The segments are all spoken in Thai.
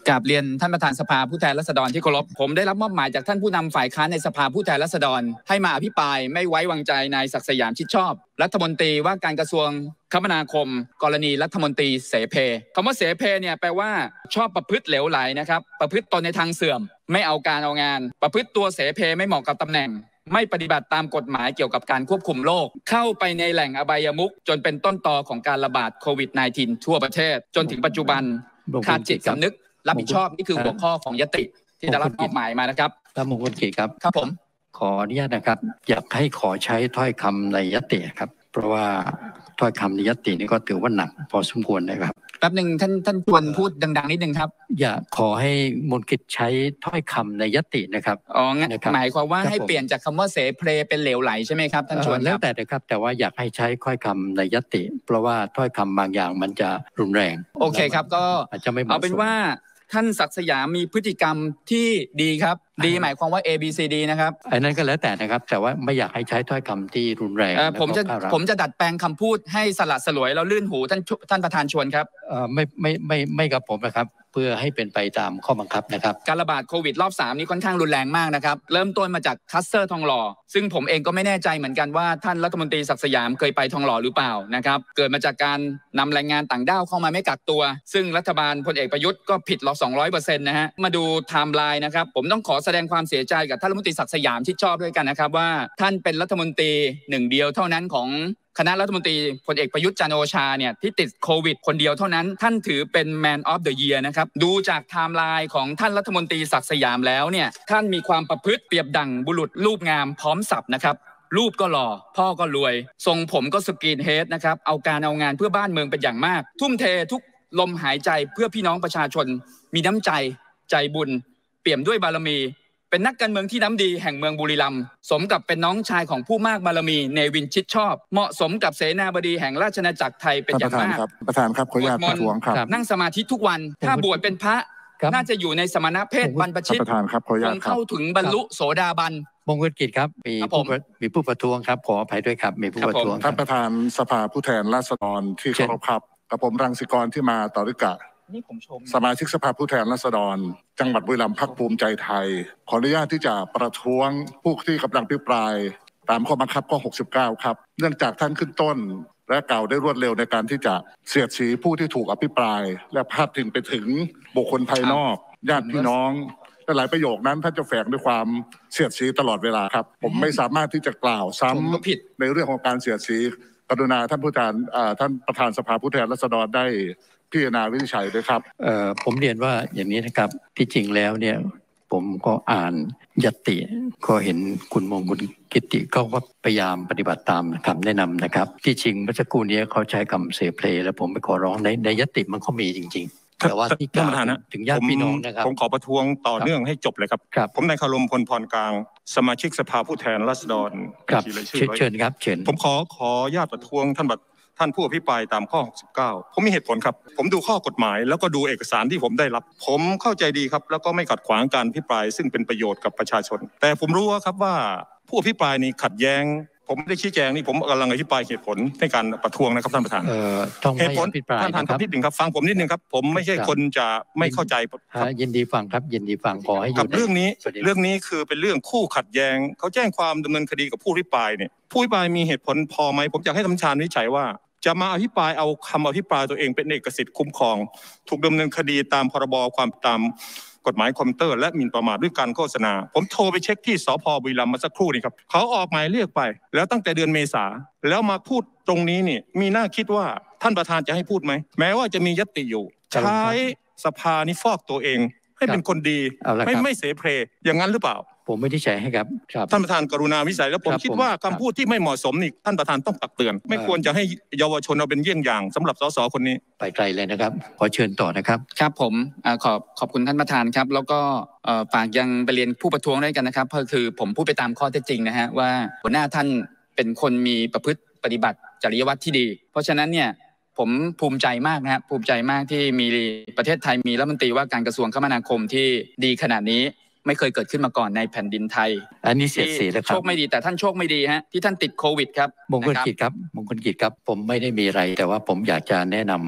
กราบเรียนท่านประธานสภาผู้แทนราษฎรที่เคารพผมได้รับมอบหมายจากท่านผู้นำฝ่ายค้านในสภาผู้แทนราษฎรให้มาอภิปรายไม่ไว้วางใจนายศักดิ์สยามชิดชอบรัฐมนตรีว่าการกระทรวงคมนาคมกรณีรัฐมนตรีเสเพคำว่าเสเพเนี่ยแปลว่าชอบประพฤติเหลวไหลนะครับประพฤติตนในทางเสื่อมไม่เอาการเอางานประพฤติตัวเสเพไม่เหมาะกับตำแหน่งไม่ปฏิบัติตามกฎหมายเกี่ยวกับการควบคุมโรคเข้าไปในแหล่งอบายมุขจนเป็นต้นตอของการระบาดโควิด -19 ทั่วประเทศจนถึงปัจจุบันขาดจิตสำนึกรับผิดชอบนี่คือหัวข้อของยติที่ได้รับมอบหมายมานะครับท่านมงคลกิจครับครับผมขออนุญาตนะครับอยากให้ขอใช้ถ้อยคำในยติครับเพราะว่าถ้อยคำในยตินี่ก็ถือว่าหนักพอสมควรนะครับแป๊บหนึ่งท่านชวนพูดดังๆนิดนึงครับอยากขอให้มนกิจใช้ถ้อยคำในยตินะครับอ๋องั้นหมายความว่าให้เปลี่ยนจากคำว่าเสเพลเป็นเหลวไหลใช่ไหมครับท่านชวนแล้วแต่นะครับแต่ว่าอยากให้ใช้ถ้อยคำในยติเพราะว่าถ้อยคำบางอย่างมันจะรุนแรงโอเคครับก็อาจจะไม่เอาเป็นว่าท่านศักดิ์สยามมีพฤติกรรมที่ดีครับดีหมายความว่า A B C D นะครับอันนั้นก็แล้วแต่นะครับแต่ว่าไม่อยากให้ใช้ถ้อยคำที่รุนแรงผมจะดัดแปลงคำพูดให้สลัดสลวยแล้วลื่นหูท่านประธานชวนครับไม่กับผมนะครับเพื่อให้เป็นไปตามข้อบังคับนะครับการระบาดโควิดรอบ3นี้ค่อนข้างรุนแรงมากนะครับเริ่มต้นมาจากคลัสเตอร์ทองหล่อซึ่งผมเองก็ไม่แน่ใจเหมือนกันว่าท่านรัฐมนตรีศักดิ์สยามเคยไปทองหล่อหรือเปล่านะครับเกิดมาจากการนำแรงงานต่างด้าวเข้ามาไม่กักตัวซึ่งรัฐบาลพลเอกประยุทธ์ก็ผิดเรา 200% นะฮะมาดูไทม์ไลน์นะครับผมต้องขอแสดงความเสียใจกับท่านรัฐมนตรีศักดิ์สยามชิดชอบด้วยกันนะครับว่าท่านเป็นรัฐมนตรีหนึ่งเดียวเท่านั้นของคณะรัฐมนตรีพลเอกประยุทธ์จันทร์โอชาเนี่ยที่ติดโควิดคนเดียวเท่านั้นท่านถือเป็น Man of the Year นะครับดูจากไทม์ไลน์ของท่านรัฐมนตรีศักดิ์สยามแล้วเนี่ยท่านมีความประพฤติเปรียบดั่งบุรุษรูปงามพร้อมสับนะครับรูปก็หล่อพ่อก็รวยทรงผมก็สกรีนเฮดนะครับเอาการเอางานเพื่อบ้านเมืองเป็นอย่างมากทุ่มเททุกลมหายใจเพื่อพี่น้องประชาชนมีน้ำใจใจบุญเปี่ยมด้วยบารมีเป็นนักการเมืองที่น้ำดีแห่งเมืองบุรีรัมย์สมกับเป็นน้องชายของผู้มากบารมีเนวินชิดชอบเหมาะสมกับเสนาบดีแห่งราชอาณาจักรไทยเป็นอย่างมากประธานครับขออนุญาตประท้วงครับนั่งสมาธิทุกวันถ้าบวชเป็นพระน่าจะอยู่ในสมณเพศบรรพชิตประธานครับขออนุญาตเข้าถึงบรรลุโสดาบันมงคลกิจครับมีผู้ประท้วงครับขออภัยด้วยครับมีผู้ประท้วงท่านประธานสภาผู้แทนราษฎรที่เคารพครับกับผมรังสิกรที่มาต่อริกะสมาชิกสภาผู้แทนราษฎรจังหวัดบุรีรัมย์พรรคภูมิใจไทยขออนุญาตที่จะประท้วงผู้ที่กำลังอภิปรายตามข้อบังคับข้อ69ครับเนื่องจากท่านขึ้นต้นและกล่าวได้รวดเร็วในการที่จะเสียดสีผู้ที่ถูกอภิปรายและพาดพิงไปถึงบุคคลภายนอกญาติพี่น้องและหลายประโยคนั้นท่านจะแฝงด้วยความเสียดสีตลอดเวลาครับผมไม่สามารถที่จะกล่าวซ้ำในเรื่องของการเสียดสีกรุณาท่านประธานสภาผู้แทนราษฎรได้พิจารณาวินิจฉัยด้วยครับผมเรียนว่าอย่างนี้นะครับที่จริงแล้วเนี่ยผมก็อ่านยติก็เห็นคุณมงคลกิติก็พยายามปฏิบัติตามคำแนะนำนะครับที่จริงเมื่อสักครู่นี้เขาใช้คำเสเพลแล้วผมไปขอร้องในยติมันก็มีจริงๆแต่ว่าที่กล่าวถึงญาติพี่น้องนะครับผมขอประท้วงต่อเนื่องให้จบเลยครับผมนายคารมพลพรกลางสมาชิกสภาผู้แทนราษฎรครับเชิญครับเชิญผมขอญาติประท้วงท่านผู้อภิปรายตามข้อ69ผมมีเหตุผลครับผมดูข้อกฎหมายแล้วก็ดูเอกสารที่ผมได้รับผมเข้าใจดีครับแล้วก็ไม่ขัดขวางการอภิปรายซึ่งเป็นประโยชน์กับประชาชนแต่ผมรู้ครับว่าผู้อภิปรายนี้ขัดแย้งผมไม่ได้ชี้แจงนี่ผมกำลังอภิปรายเหตุผลในการประท้วงนะครับท่านประธานเหตุผลท่านครับนิดหนึ่งครับฟังผมนิดหนึ่งครับผมไม่ใช่คนจะไม่เข้าใจยินดีฟังครับยินดีฟังขอให้กับเรื่องนี้คือเป็นเรื่องคู่ขัดแย้งเขาแจ้งความดำเนินคดีกับผู้อภิปรายเนี่ยผู้อภิปรายมีเหตุผลพอไหมผมอยากให้ท่านประธานวินิจฉัยว่าจะมาอภิปรายเอาคำอภิปรายตัวเองเป็นเอกสิทธิ์คุ้มครองถูกดำเนินคดีตามพรบความตามกฎหมายคอมพิวเตอร์และหมิ่นประมาทด้วยการโฆษณาผมโทรไปเช็คที่สภ.บุรีรัมย์มาสักครู่นี่ครับเขาออกหมายเรียกไปแล้วตั้งแต่เดือนเมษาแล้วมาพูดตรงนี้นี่มีน่าคิดว่าท่านประธานจะให้พูดไหมแม้ว่าจะมียติอยู่ใช้สภานี่ฟอกตัวเองให้เป็นคนดีไม่เสเพลอย่างนั้นหรือเปล่าผมไม่ได้ใช้ให้ครับท่านประธานกรุณาวิจัยแล้วผมคิดว่าคำพูดที่ไม่เหมาะสมนี่ท่านประธานต้องตักเตือนไม่ควรจะให้เยาวชนเอาเป็นเยี่ยงอย่างสำหรับสสคนนี้ไปไกลเลยนะครับขอเชิญต่อนะครับครับผมขอบคุณท่านประธานครับแล้วก็ฝากยังไปเรียนผู้ประท้วงด้วยกันนะครับก็คือผมพูดไปตามข้อเท็จจริงนะฮะว่าหัวหน้าท่านเป็นคนมีประพฤติปฏิบัติจริยวัตรที่ดีเพราะฉะนั้นเนี่ยผมภูมิใจมากนะครับภูมิใจมากที่มีประเทศไทยมีรัฐมนตรีว่าการกระทรวงคมนาคมที่ดีขนาดนี้ไม่เคยเกิดขึ้นมาก่อนในแผ่นดินไทยอันนี้เสียดสีแล้วครับโชคไม่ดีแต่ท่านโชคไม่ดีฮะที่ท่านติดโควิดครับมงคลกิจครับผมไม่ได้มีอะไรแต่ว่าผมอยากจะแนะน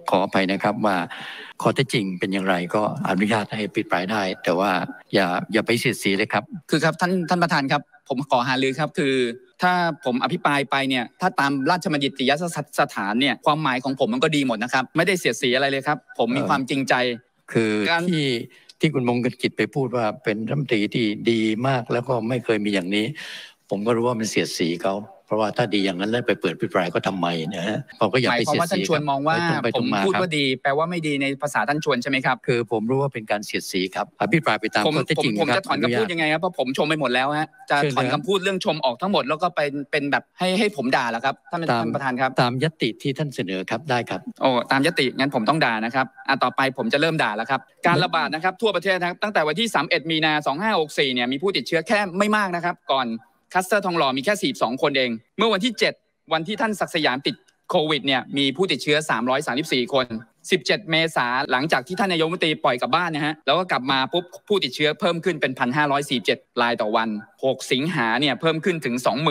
ขออภัยนะครับว่าข้อเท็จจริงเป็นอย่างไรก็อนุญาตให้อภิปรายได้แต่ว่าอย่าไปเสียดสีเลยครับคือครับท่านประธานครับผมขอหารือครับคือถ้าผมอภิปรายไปเนี่ยถ้าตามราชบัณฑิตยสถานเนี่ยความหมายของผมมันก็ดีหมดนะครับไม่ได้เสียดสีอะไรเลยครับผมมีความจริงใจคือที่คุณมงคลกิจไปพูดว่าเป็นรัฐมนตรีที่ดีมากแล้วก็ไม่เคยมีอย่างนี้ผมก็รู้ว่ามันเสียดสีเขาเพราะว่าถ้าดีอย่างนั้นแล้วไปเปิดอภิปรายก็ทำไมนะฮะผมก็อย่าไปเสียดสีหมายความว่าท่านชวนมองว่าผมพูดว่าดีแปลว่าไม่ดีในภาษาท่านชวนใช่ไหมครับคือผมรู้ว่าเป็นการเสียดสีครับอภิปรายไปตามข้อเท็จจริงครับผมจะถอนคำพูดยังไงครับเพราะผมชมไปหมดแล้วฮะจะถอนคำพูดเรื่องชมออกทั้งหมดแล้วก็เป็นแบบให้ผมด่าแล้วครับท่านประธานครับตามญัตติที่ท่านเสนอครับได้ครับโอ้ตามญัตติงั้นผมต้องด่านะครับต่อไปผมจะเริ่มด่าแล้วครับการระบาดนะครับทั่วประเทศนะครับตั้งแต่วันที่31 มีนา 2564เนี่ยมีผู้ติดเชื้อแค่ไม่มากนะครับก่อนคลัสเตอร์ทองหล่อมีแค่42 คนเองเมื่อวันที่7วันที่ท่านศักดิ์สยามติดโควิดเนี่ยมีผู้ติดเชื้อ334 คน17 เมษายนหลังจากที่ท่านนายกรัฐมนตรีปล่อยกลับบ้านนะฮะแล้วก็กลับมาปุ๊บผู้ติดเชื้อเพิ่มขึ้นเป็น 1,547 รายต่อวัน6 สิงหาเนี่ยเพิ่มขึ้นถึง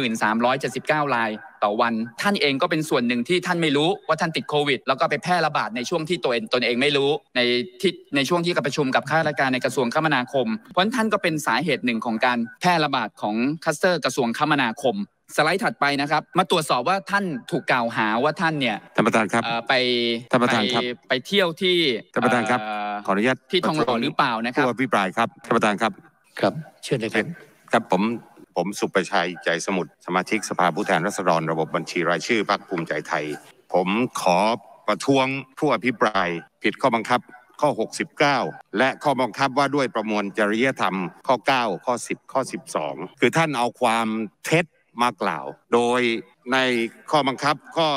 23,79 รายต่อวันท่านเองก็เป็นส่วนหนึ่งที่ท่านไม่รู้ว่าท่านติดโควิดแล้วก็ไปแพร่ระบาดในช่วงที่ตนเองไม่รู้ในช่วงที่ประชุมกับข้าราชการในกระทรวงคมนาคมเพราะท่านก็เป็นสาเหตุหนึ่งของการแพร่ระบาดของคลัสเตอร์กระทรวงคมนาคมสไลด์ถัดไปนะครับมาตรวจสอบว่าท่านถูกกล่าวหาว่าท่านเนี่ยท่านประธานครับไปเที่ยวที่ท่านประธานครับขออนุญาตที่ทองหล่อหรือเปล่านะครับผู้อภิปรายครับท่านประธานครับครับเชิญเลยครับครับผมสุประชัยใจสมุทรสมาชิกสภาผู้แทนราษฎรระบบบัญชีรายชื่อพรรคภูมิใจไทยผมขอประท้วงผู้อภิปรายผิดข้อบังคับข้อ69และข้อบังคับว่าด้วยประมวลจริยธรรมข้อ9ข้อ10ข้อ12คือท่านเอาความเท็จมากล่าวโดยในข้อบังคับข้อ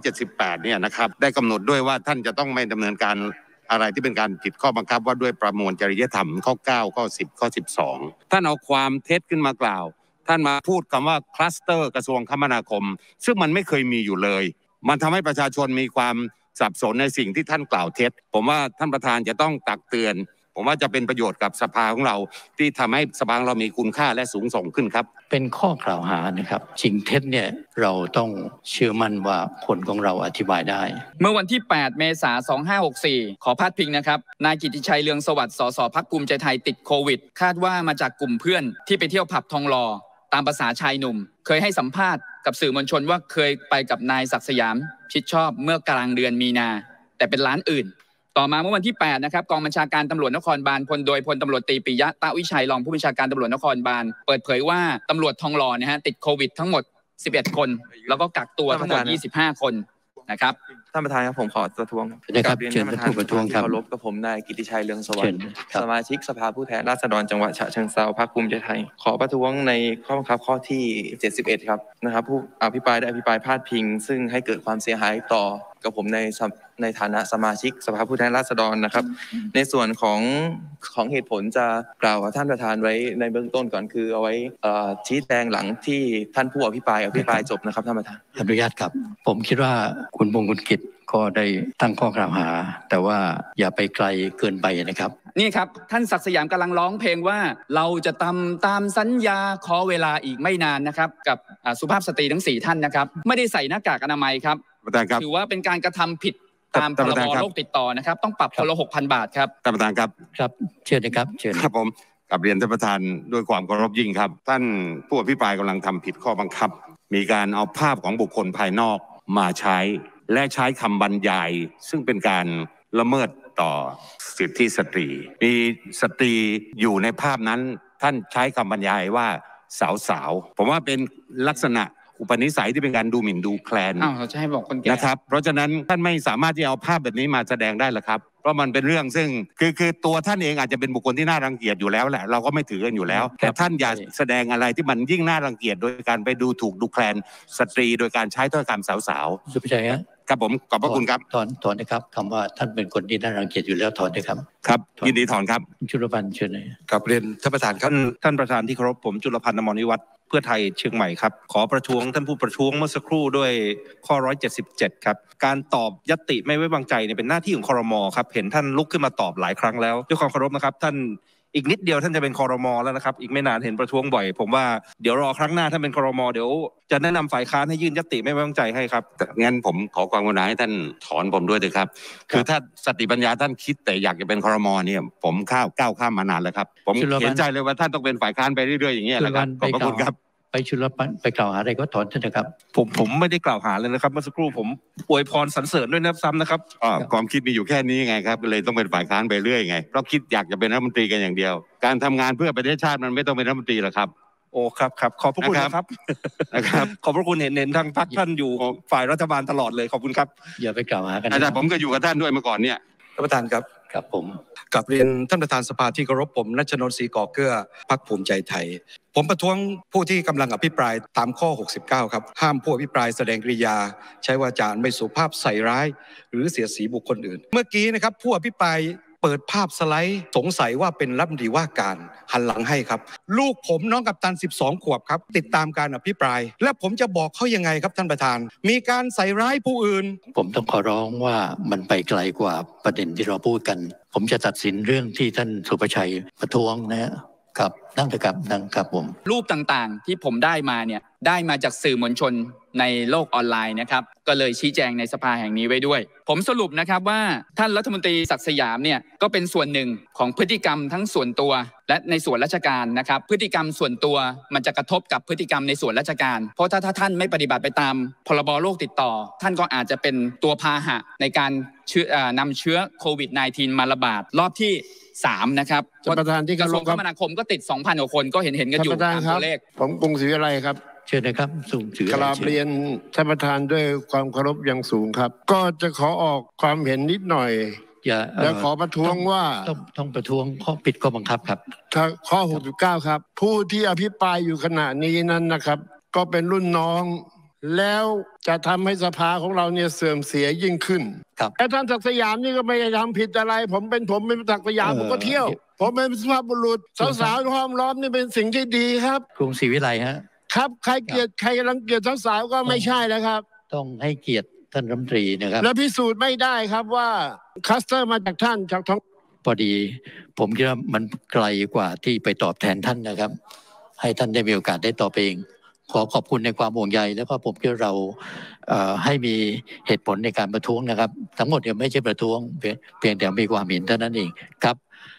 178เนี่ยนะครับได้กำหนดด้วยว่าท่านจะต้องไม่ดำเนินการอะไรที่เป็นการผิดข้อบังคับว่าด้วยประมวลจริยธรรมข้อ9ข้อ10ข้อ12ท่านเอาความเท็จขึ้นมากล่าวท่านมาพูดคำว่าคลัสเตอร์กระทรวงคมนาคมซึ่งมันไม่เคยมีอยู่เลยมันทำให้ประชาชนมีความสับสนในสิ่งที่ท่านกล่าวเท็จผมว่าท่านประธานจะต้องตักเตือนผมว่าจะเป็นประโยชน์กับสภาของเราที่ทำให้สภาของเรามีคุณค่าและสูงส่งขึ้นครับเป็นข้อกล่าวหานะครับจริงเท็จเนี่ยเราต้องเชื่อมั่นว่าคนของเราอธิบายได้เมื่อวันที่8 เมษายน 2564ขอพาดพิงนะครับนายกิติชัยเรืองสวัสดิ์สสพรรคภูมิใจไทยติดโควิดคาดว่ามาจากกลุ่มเพื่อนที่ไปเที่ยวผับทองหล่อตามภาษาชายหนุ่มเคยให้สัมภาษณ์กับสื่อมวลชนว่าเคยไปกับนายศักดิ์สยามชิดชอบเมื่อกลางเดือนมีนาแต่เป็นร้านอื่นต่อมาเมื่อวันที่8นะครับกองบัญชาการตำรวจนครบาลโดยพลตำรวจตรีปิยะตะวิชัยรองผู้บัญชาการตำรวจนครบาลเปิดเผยว่าตำรวจทองหล่อนะฮะติดโควิดทั้งหมด11 คนแล้วก็กักตัวทั้งหมด25 คนนะครับท่านประธานครับผมขอประท้วงนะครับเชิญท่านผู้ประท้วงครับเคารพกับผมนายกิติชัยเรืองสวัสดิ์สมาชิกสภาผู้แทนราษฎรจังหวัดฉะเชิงเทราพรรคภูมิใจไทยขอประท้วงในข้อบังคับข้อที่71ครับนะครับผู้อภิปรายได้อภิปรายพาดพิงซึ่งให้เกิดความเสียหายต่อกับผมในฐานะสมาชิกสภาผู้แทนราษฎรนะครับในส่วนของเหตุผลจะกล่าวกับท่านประธานไว้ในเบื้องต้นก่อนคือเอาไว้ชี้แจงหลังที่ท่านผู้อภิปรายจบนะครับท่านประธานอนุญาตครับผมคิดว่าคุณมงคลกิจก็ได้ตั้งข้อกล่าวหาแต่ว่าอย่าไปไกลเกินไปนะครับนี่ครับท่านศักดิ์สยามกำลังร้องเพลงว่าเราจะทำตามสัญญาขอเวลาอีกไม่นานนะครับกับสุภาพสตรีทั้ง4ท่านนะครับไม่ได้ใส่หน้ากากอนามัยครับถือว่าเป็นการกระทำผิดตามพรบโรคติดต่อนะครับต้องปรับคนละ 6,000 บาทครับท่านประธานครับครับเชิญนะครับเชิญครับผมกับเรียนท่านประธานด้วยความเคารพยิ่งครับท่านผู้อภิปรายกำลังทำผิดข้อบังคับมีการเอาภาพของบุคคลภายนอกมาใช้และใช้คำบรรยายซึ่งเป็นการละเมิดต่อสิทธิสตรีมีสตรีอยู่ในภาพนั้นท่านใช้คำบรรยายว่าสาวผมว่าเป็นลักษณะอุปนิสัยที่เป็นการดูหมิ่นดูแคลนเราจะให้บอกคนแก่นะครับเพราะฉะนั้นท่านไม่สามารถที่เอาภาพแบบนี้มาแสดงได้หรอกครับเพราะมันเป็นเรื่องซึ่งคือตัวท่านเองอาจจะเป็นบุคคลที่น่ารังเกียจอยู่แล้วแหละเราก็ไม่ถือกันอยู่แล้วแต่ท่านอย่าแสดงอะไรที่มันยิ่งน่ารังเกียจโดยการไปดูถูกดูแคลนสตรีโดยการใช้ถ้อยคำสาวสุภชัยครับผมขอบพระคุณครับถอนนะครับคำว่าท่านเป็นคนที่น่ารังเกียจอยู่แล้วถอนนะครับครับยินดีถอนครับจุลพันธ์เชิญเลยกับเรียนท่านประธานครับท่านประธานที่เคารพผมจุลพันธ์อมรวิวัฒน์เพื่อไทยเชียงใหม่ครับขอประท้วงท่านผู้ประท้วงเมื่อสักครู่ด้วยข้อ177ครับการตอบญัตติไม่ไว้วางใจเนี่ยเป็นหน้าที่ของครม.ครับเห็นท่านลุกขึ้นมาตอบหลายครั้งแล้วด้วยความเคารพนะครับท่านอีกนิดเดียวท่านจะเป็นครม.แล้วนะครับอีกไม่นานเห็นประท้วงบ่อยผมว่าเดี๋ยวรอครั้งหน้าท่านเป็นครม.เดี๋ยวจะแนะนำฝ่ายค้านให้ยื่นญัตติไม่ไว้วางใจให้ครับงั้นผมขอความกรุณาให้ท่านถอนผมด้วยเถอะครับคือถ้าสติปัญญาท่านคิดแต่อยากจะเป็นครม.เนี่ยผมก้าวข้ามมานานแล้วครับผมเห็นใจเลยว่าท่านต้องเป็นฝ่ายค้านไปเรื่อยๆอย่างเงี้ยแหละครับขอบพระคุณครับไปชุลปันไปกล่าวหาอะไรก็ถอนเถอะนะครับผมไม่ได้กล่าวหาเลยนะครับเมื่อสักครู่ผมอวยพรสรรเสริญด้วยนะซ้ำนะครับความคิดมีอยู่แค่นี้ไงครับเลยต้องเป็นฝ่ายค้านไปเรื่อยไงเพราะคิดอยากจะเป็นรัฐมนตรีกันอย่างเดียวการทำงานเพื่อประเทศชาติมันไม่ต้องเป็นรัฐมนตรีหรอกครับโอ้ครับขอบพระคุณนะครับขอบพระคุณเห็นทางพรรคท่านอยู่ฝ่ายรัฐบาลตลอดเลยขอบคุณครับอย่าไปกล่าวหากันอาจารย์ผมก็อยู่กับท่านด้วยเมื่อก่อนเนี่ยท่านประธานครับครับผมกลับเรียนท่านประธานสภาที่เคารพผมณัชนนท์ ศรีก่อเกื้อพรรคภูมิใจไทยผมประท้วงผู้ที่กำลังอภิปรายตามข้อ69ครับห้ามผู้อภิปรายแสดงกริยาใช้วาจาไม่สุภาพใส่ร้ายหรือเสียดสีบุคคลอื่นเมื่อกี้นะครับผู้อภิปรายเปิดภาพสไลด์สงสัยว่าเป็นรัฐมนตรีว่าการหันหลังให้ครับลูกผมน้องกัปตัน12 ขวบครับติดตามการอภิปรายและผมจะบอกเขายังไงครับท่านประธานมีการใส่ร้ายผู้อื่นผมต้องขอร้องว่ามันไปไกลกว่าประเด็นที่เราพูดกันผมจะตัดสินเรื่องที่ท่านสุประชัยประท้วงนะครับนั่งเถอะครับนั่งครับผมรูปต่างๆที่ผมได้มาเนี่ยได้มาจากสื่อมวลชนในโลกออนไลน์นะครับก็เลยชี้แจงในสภาแห่งนี้ไว้ด้วยผมสรุปนะครับว่าท่านรัฐมนตรีศักดิ์สยามเนี่ยก็เป็นส่วนหนึ่งของพฤติกรรมทั้งส่วนตัวและในส่วนราชการนะครับพฤติกรรมส่วนตัวมันจะกระทบกับพฤติกรรมในส่วนราชการเพราะถ้าท่านไม่ปฏิบัติไปตามพรบโรคติดต่อท่านก็อาจจะเป็นตัวพาหะในการนำเชื้อโควิด -19 มาระบาดรอบที่3นะครับประธานที่กระทรวงคมนาคมก็ติด 2,000 กว่าคนก็เห็นกันอยู่ตามตัวเลขผมกรุงศรีวิไลครับเชิญนะครับสูงถือกราบเรียนท่านประธานด้วยความเคารพอย่างสูงครับก็จะขอออกความเห็นนิดหน่อยและขอประท้วงว่าต้องประท้วงข้อผิดข้อบังคับครับข้อ69ครับผู้ที่อภิปรายอยู่ขณะนี้นั้นนะครับก็เป็นรุ่นน้องแล้วจะทำให้สภาของเราเนี่ยเสื่อมเสียยิ่งขึ้นแต่ท่านศักดิ์สยามนี่ก็ไม่ได้ทำผิดอะไรผมเป็นศักดิ์สยามผมก็เที่ยวผมเป็นสุภาพบุรุษสาวๆห้อมล้อมนี่เป็นสิ่งที่ดีครับกรุงศรีวิไลฮะครับใครเกลียดใครรังเกียจสาวๆก็ไม่ใช่แล้วครับต้องให้เกียรติท่านรัฐมนตรีนะครับและพิสูจน์ไม่ได้ครับว่าคัสเตอร์มาจากท่านจากท้องพอดีผมคิดว่ามันไกลกว่าที่ไปตอบแทนท่านนะครับให้ท่านได้มีโอกาสได้ตอบเองขอขอบคุณในความห่วงใยแล้วก็ผมคิดเราให้มีเหตุผลในการประท้วงนะครับทั้งหมดเนี่ยไม่ใช่ประท้วงเพียงแต่มีความเห็นเท่านั้นเองครับ